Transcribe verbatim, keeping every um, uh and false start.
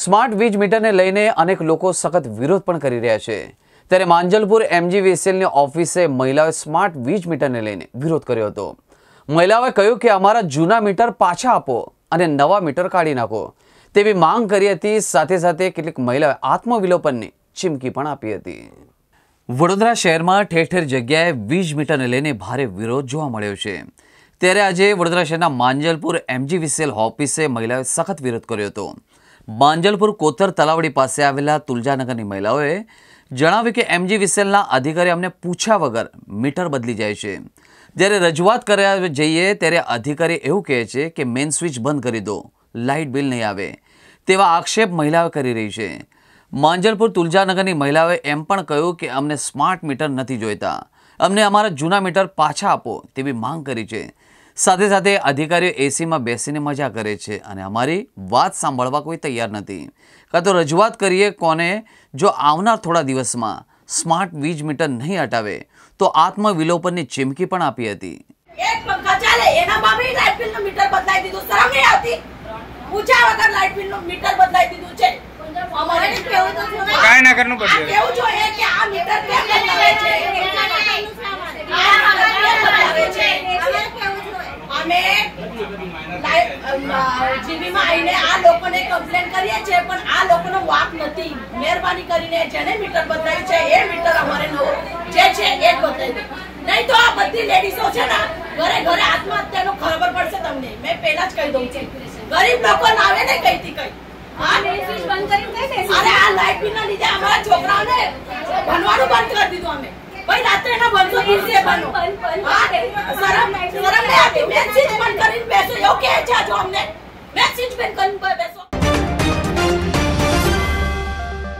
Smart વીજ મીટરને લઈને અનેક લોકો સખત વિરોધ પણ કરી રહ્યા છે। ત્યારે માંજલપુર એમજીવીસીએલની ઓફિસે મહિલાઓએ સ્માર્ટ વીજ મીટરને લઈને વિરોધ કર્યો હતો। મહિલાઓએ કહ્યું કે અમારા જૂના મીટર પાછા આપો અને નવા મીટર કાઢી નાખો તેવી માંગ કરી હતી। સાથે સાથે કેટલીક મહિલાઓએ આત્મવિલોપનની ચીમકી પણ આપી હતી। વડોદરા શહેરમાં ઠેર ઠેર જગ્યાએ વીજ મીટરને લઈને ભારે વિરોધ જોવા મળ્યો છે। ત્યારે આજે વડોદરા શહેરના માંજલપુર એમજીવીસીએલ ઓફિસે મહિલાઓએ સખત વિરોધ કર્યો હતો। માંજલપુર કોતર તલાવડી પાસે આવેલા તુલજાનગરની મહિલાઓએ જણાવ્યું કે એમજીવીસીએલના અધિકારી અમને પૂછ્યા વગર મીટર બદલી જાય છે। જ્યારે રજૂઆત કરવા જઈએ ત્યારે અધિકારી એવું કહે છે કે મેઇન સ્વિચ બંધ કરી દો, લાઇટ બિલ નહીં આવે તેવા આક્ષેપ મહિલાઓ કરી રહી છે। માંજલપુર તુલજાનગરની મહિલાઓએ એમ પણ કહ્યું કે અમને સ્માર્ટ મીટર નથી જોઈતા, અમને અમારા જૂના મીટર પાછા આપો તેવી માંગ કરી છે। સાથે સાથે અધિકારીઓ એસીમાં બેસીને મજા કરે છે અને અમારી વાત સાંભળવા કોઈ તૈયાર નથી। કાં તો રજૂઆત કરીએ કોને, જો આવનાર થોડા દિવસમાં સ્માર્ટ વીજ મીટર નહીં હટાવે તો આત્મવિલોપનની ચીમકી પણ આપી હતી। એક પંખા ચાલે એનામાં બી લાઇટ બિલનું મીટર બદલાઈ દીધું, શરમ નહીં આવતી? પૂછ્યા વગર લાઇટ બિલનું મીટર બદલાઈ દીધું છે। અમારે કેવું તો કાઈ ના કરનું પડે, કેવું જોઈએ કે આ મીટર કેમ બદલાવે છે? અમે જીબીમાં આવીને આ લોકોને કમ્પ્લેન કરીએ છીએ પણ આ લોકોનો વાક નથી। મહેરબાની કરીને જેને મીટર બદલાયું છે એ મીટર અમારે નવું જે છે એ જ બદલાઈ દે, નહીં તો આ બધી લેડીઝો છે ને ઘરે ઘરે આત્મહત્યાનું ખબર પડશે તમને। મેં પહેલા જ કહી દઉં છું, ગરીબ લોકો નાવે ને કઈ થી કઈ અરે આ લાઇટ બિલ ના લીધે અમારા છોકરાઓને ભણવાનું બંધ કરી દીધું। અમે ભાઈ રાત્રે ના ભણતો દિવસે ભણો, શરમ શરમ નહીં આવતી? મેં સ્વિચ બંધ કરીને બેસો એવું કે છે જો અમને મેં સ્વિચ બંધ કરીને